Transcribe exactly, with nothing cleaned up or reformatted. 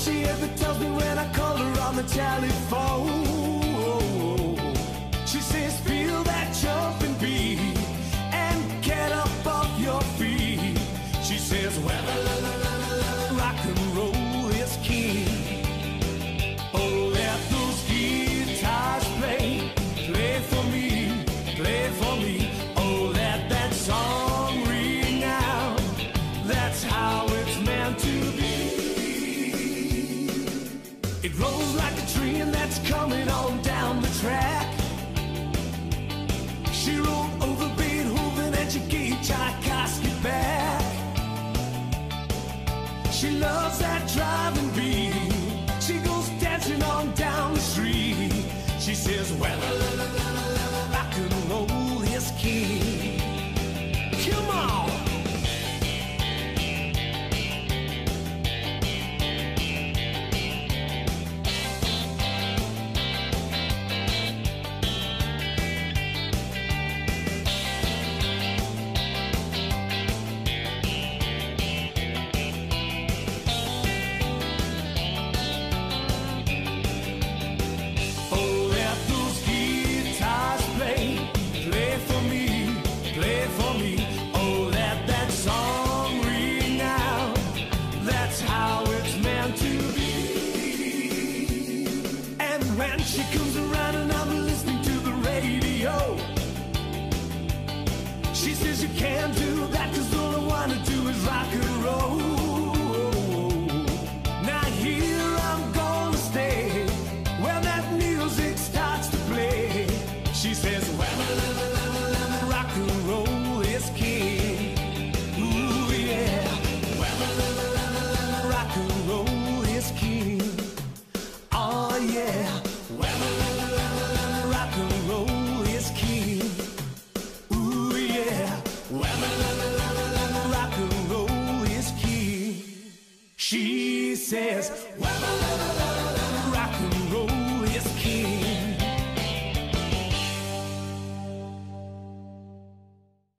she ever tells me when I call her on the telephone. She says, feel that jumping beat and get up off your feet. She says, well, la, la, la, la, la, rock and roll is king. Oh, let those guitars play, play for me, play for me. Oh, let that song ring out. That's how it's meant to be. It rolls like a train that's coming on down the track. She rolled over Beethoven and she gave Tchaikovsky back. She loves that driving